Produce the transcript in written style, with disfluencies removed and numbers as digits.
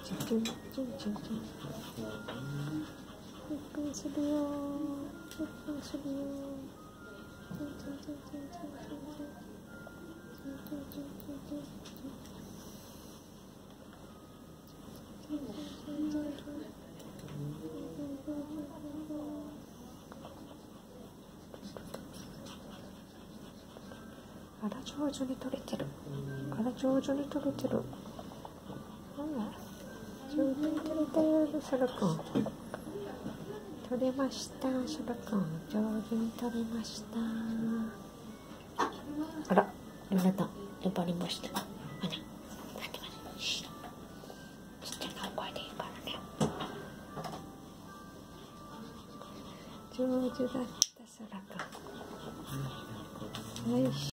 くんするよ。ゆっくんするよ。あら、上手に取れてる。あら、上手に取れてる。上手に取れたよ、そらくん。取れました、そらくん。上手に取れました。あら、やられた。粘りました。あら、待って待って。ちっちゃな声でいいからね。上手だった、そらくん。よいしょ。